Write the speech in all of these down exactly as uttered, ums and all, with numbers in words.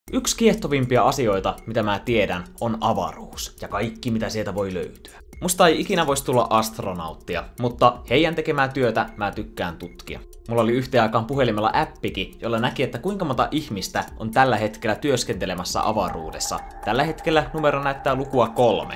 Yksi kiehtovimpia asioita, mitä mä tiedän, on avaruus ja kaikki, mitä sieltä voi löytyä. Musta ei ikinä voisi tulla astronauttia, mutta heidän tekemää työtä mä tykkään tutkia. Mulla oli yhteen aikaan puhelimella appikin, jolla näki, että kuinka monta ihmistä on tällä hetkellä työskentelemässä avaruudessa. Tällä hetkellä numero näyttää lukua kolme.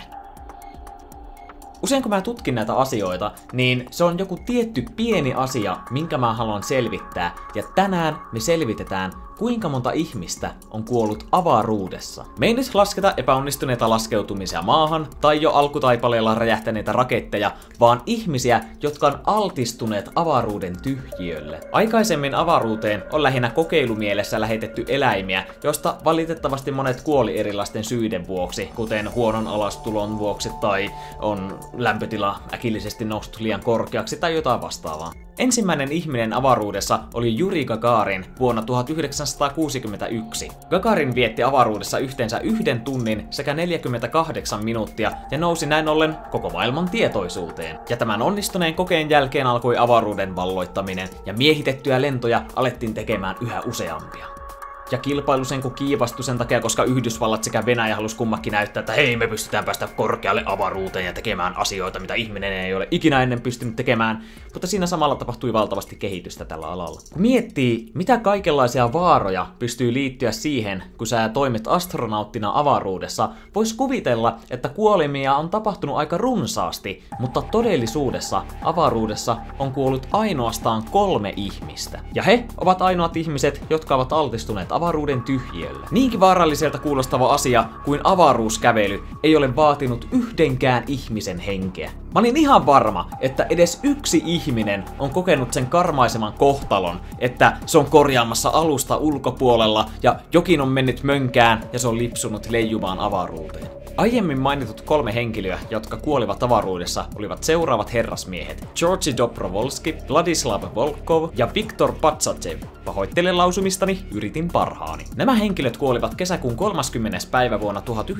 Usein kun mä tutkin näitä asioita, niin se on joku tietty pieni asia, minkä mä haluan selvittää, ja tänään me selvitetään, kuinka monta ihmistä on kuollut avaruudessa. Me ei nyt lasketa epäonnistuneita laskeutumisia maahan, tai jo alkutaipaleella räjähtäneitä raketteja, vaan ihmisiä, jotka on altistuneet avaruuden tyhjiölle. Aikaisemmin avaruuteen on lähinnä kokeilumielessä lähetetty eläimiä, joista valitettavasti monet kuoli erilaisten syiden vuoksi, kuten huonon alastulon vuoksi tai on lämpötila äkillisesti noussut liian korkeaksi tai jotain vastaavaa. Ensimmäinen ihminen avaruudessa oli Juri Gagarin vuonna tuhatyhdeksänsataakuusikymmentäyksi. Gagarin vietti avaruudessa yhteensä yhden tunnin sekä neljäkymmentäkahdeksan minuuttia ja nousi näin ollen koko maailman tietoisuuteen. Ja tämän onnistuneen kokeen jälkeen alkoi avaruuden valloittaminen ja miehitettyjä lentoja alettiin tekemään yhä useampia. Ja kilpailu sen kun kiivastui sen takia, koska Yhdysvallat sekä Venäjä halusi kummakin näyttää, että hei, me pystytään päästä korkealle avaruuteen ja tekemään asioita, mitä ihminen ei ole ikinä ennen pystynyt tekemään, mutta siinä samalla tapahtui valtavasti kehitystä tällä alalla. Kun miettii, mitä kaikenlaisia vaaroja pystyy liittyä siihen, kun sä toimit astronauttina avaruudessa, vois kuvitella, että kuolemia on tapahtunut aika runsaasti, mutta todellisuudessa avaruudessa on kuollut ainoastaan kolme ihmistä. Ja he ovat ainoat ihmiset, jotka ovat altistuneet avaruuden tyhjiölle. Niinkin vaaralliselta kuulostava asia kuin avaruuskävely ei ole vaatinut yhdenkään ihmisen henkeä. Mä olin ihan varma, että edes yksi ihminen on kokenut sen karmaiseman kohtalon, että se on korjaamassa alusta ulkopuolella ja jokin on mennyt mönkään ja se on lipsunut leijumaan avaruuteen. Aiemmin mainitut kolme henkilöä, jotka kuolivat avaruudessa, olivat seuraavat herrasmiehet: Georgi Dobrovolsky, Vladislav Volkov ja Viktor Patsachev. Pahoittelen lausumistani, yritin parhaani. Nämä henkilöt kuolivat kesäkuun kolmaskymmenes päivä vuonna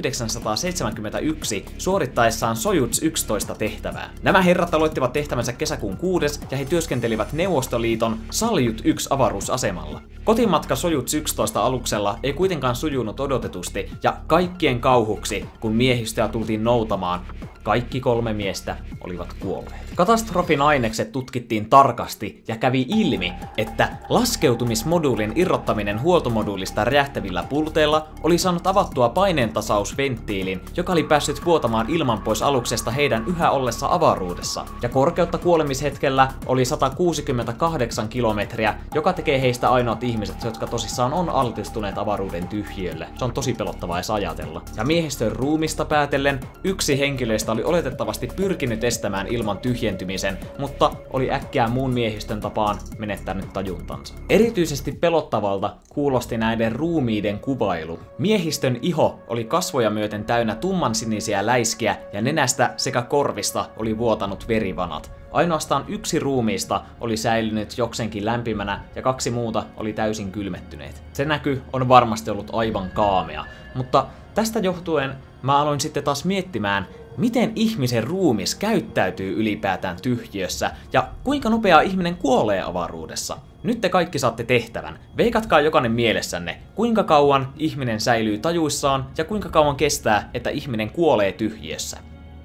tuhatyhdeksänsataaseitsemänkymmentäyksi suorittaessaan Sojuz yksitoista tehtävää. Nämä herrat aloittivat tehtävänsä kesäkuun kuudes ja he työskentelivät Neuvostoliiton Saljut yksi avaruusasemalla. Kotimatka Sojuz yksitoista aluksella ei kuitenkaan sujunut odotetusti ja kaikkien kauhuksi, kun miehistöä tultiin noutamaan, kaikki kolme miestä olivat kuolleet. Katastrofin ainekset tutkittiin tarkasti ja kävi ilmi, että laskeutumismoduulin irrottaminen huoltomoduulista räjähtävillä pulteilla oli saanut avattua paineentasausventtiilin, joka oli päässyt vuotamaan ilman pois aluksesta heidän yhä ollessa avaruudessa. Ja korkeutta kuolemishetkellä oli sata kuusikymmentäkahdeksan kilometriä, joka tekee heistä ainoat ihmiset, jotka tosissaan on altistuneet avaruuden tyhjiölle. Se on tosi pelottavaa edes ajatella. Ja miehistön ruumista päätellen yksi henkilöistä oli oletettavasti pyrkinyt estämään ilman tyhjentymisen, mutta oli äkkiä muun miehistön tapaan menettänyt tajuntansa. Erityisesti pelottavalta kuulosti näiden ruumiiden kuvailu. Miehistön iho oli kasvoja myöten täynnä tummansinisiä läiskiä ja nenästä sekä korvista oli vuotanut verivanat. Ainoastaan yksi ruumiista oli säilynyt jokseenkin lämpimänä ja kaksi muuta oli täysin kylmettyneet. Se näky on varmasti ollut aivan kaamea, mutta tästä johtuen mä aloin sitten taas miettimään, miten ihmisen ruumis käyttäytyy ylipäätään tyhjiössä ja kuinka nopeaa ihminen kuolee avaruudessa. Nyt te kaikki saatte tehtävän. Veikatkaa jokainen mielessänne, kuinka kauan ihminen säilyy tajuissaan ja kuinka kauan kestää, että ihminen kuolee tyhjiössä.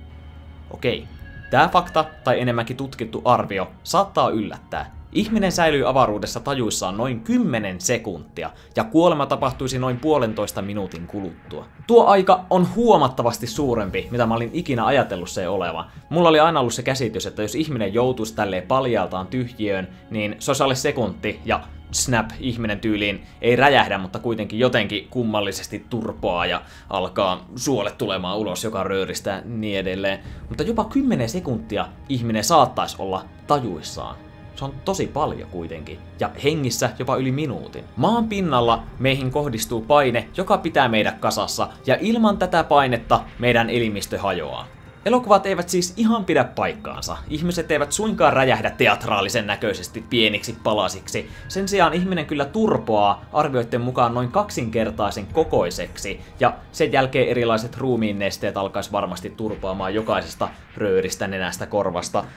Okei. Tää fakta, tai enemmänkin tutkittu arvio, saattaa yllättää. Ihminen säilyy avaruudessa tajuissaan noin kymmenen sekuntia, ja kuolema tapahtuisi noin puolentoista minuutin kuluttua. Tuo aika on huomattavasti suurempi, mitä mä olin ikinä ajatellut se olevan. Mulla oli aina ollut se käsitys, että jos ihminen joutuisi tälleen paljaltaan tyhjiöön, niin se olisi alle sekunti, ja snap, ihminen tyyliin ei räjähdä, mutta kuitenkin jotenkin kummallisesti turpoaa ja alkaa suolet tulemaan ulos joka rööristä ja niin edelleen. Mutta jopa kymmenen sekuntia ihminen saattaisi olla tajuissaan. Se on tosi paljon kuitenkin. Ja hengissä jopa yli minuutin. Maan pinnalla meihin kohdistuu paine, joka pitää meidät kasassa, ja ilman tätä painetta meidän elimistö hajoaa. Elokuvat eivät siis ihan pidä paikkaansa. Ihmiset eivät suinkaan räjähdä teatraalisen näköisesti pieniksi palasiksi. Sen sijaan ihminen kyllä turpoaa arvioiden mukaan noin kaksinkertaisen kokoiseksi, ja sen jälkeen erilaiset ruumiin nesteet alkaisi varmasti turpoamaan jokaisesta rööristä, nenästä, korvasta.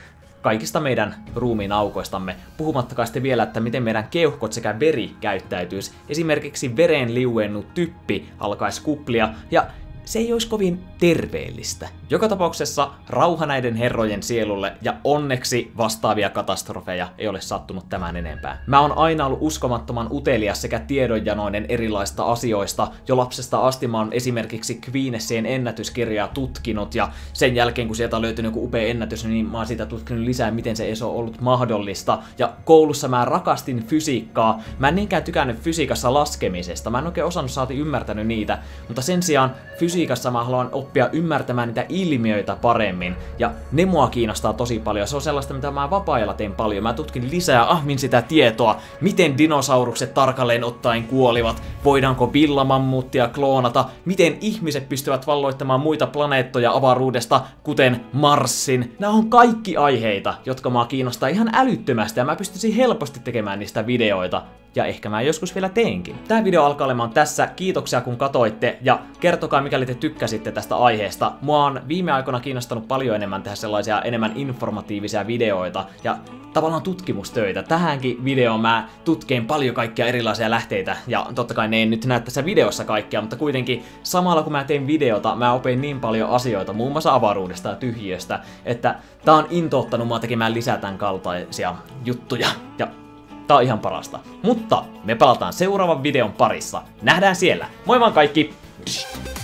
kaikista meidän ruumiin aukoistamme. Puhumattakaan sitten vielä, että miten meidän keuhkot sekä veri käyttäytyisi. Esimerkiksi vereen liuennut typpi alkaisi kuplia, ja se ei olisi kovin terveellistä. Joka tapauksessa rauha näiden herrojen sielulle, ja onneksi vastaavia katastrofeja ei ole sattunut tämän enempää. Mä oon aina ollut uskomattoman utelias sekä tiedonjanoinen erilaista asioista. Jo lapsesta asti mä oon esimerkiksi Guinnessien ennätyskirjaa tutkinut, ja sen jälkeen kun sieltä on löytynyt joku upea ennätys, niin mä oon siitä tutkinut lisää, miten se ei ole ollut mahdollista. Ja koulussa mä rakastin fysiikkaa. Mä en niinkään tykännyt fysiikassa laskemisesta. Mä en oikein osannut saati ymmärtänyt niitä, mutta sen sijaan fysiikassa mä haluan oppia ymmärtämään niitä ilmiöitä paremmin, ja ne mua kiinnostaa tosi paljon. Se on sellaista, mitä mä vapaa-ajalla teen paljon. Mä tutkin lisää ahmin sitä tietoa, miten dinosaurukset tarkalleen ottaen kuolivat, voidaanko villamammuttia kloonata, miten ihmiset pystyvät valloittamaan muita planeettoja avaruudesta, kuten Marsin. Nämä on kaikki aiheita, jotka mua kiinnostaa ihan älyttömästi, ja mä pystyisin helposti tekemään niistä videoita. Ja ehkä mä joskus vielä teenkin. Tää video alkaa olemaan tässä. Kiitoksia kun katoitte, ja kertokaa mikäli te tykkäsitte tästä aiheesta. Mua on viime aikoina kiinnostanut paljon enemmän tehdä sellaisia enemmän informatiivisia videoita ja tavallaan tutkimustöitä. Tähänkin videoon mä tutkeen paljon kaikkia erilaisia lähteitä, ja totta kai ne ei nyt näe tässä videossa kaikkea, mutta kuitenkin samalla kun mä teen videota, mä opin niin paljon asioita, muun muassa avaruudesta ja tyhjiöstä, että tää on intouttanut mua tekemään lisää tämän kaltaisia juttuja. Ja tää on ihan parasta. Mutta me palataan seuraavan videon parissa. Nähdään siellä. Moi vaan kaikki!